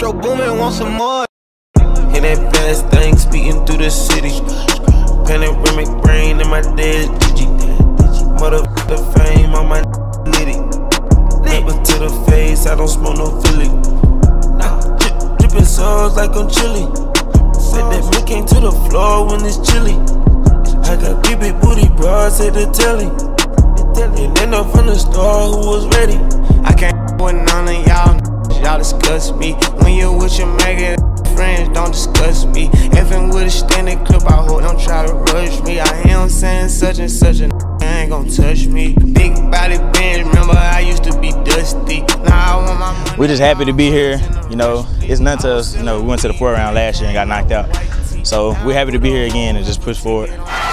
Metro booming, want some more. Hit that fast thing, speeding through the city. Panoramic brain in my dead Gigi. Motherfucker fame on my litty. Never to the face, I don't smoke no Philly. Drippin' sauce like I'm chilly. Said that me came to the floor when it's chilly. I got big booty bras at the telly. And then up from the store who was ready. I can't with none of y'all discuss me. When you with your maggot friends, don't discuss me. Effing with a standing clip, I hope don't try to rush me. I hear him saying such and such a ain't gon' touch me. Big body bench, remember I used to be dusty. Now I want my money. We're just happy to be here. You know, it's nothing to us. You know, we went to the 4th round last year and got knocked out. So we're happy to be here again and just push forward.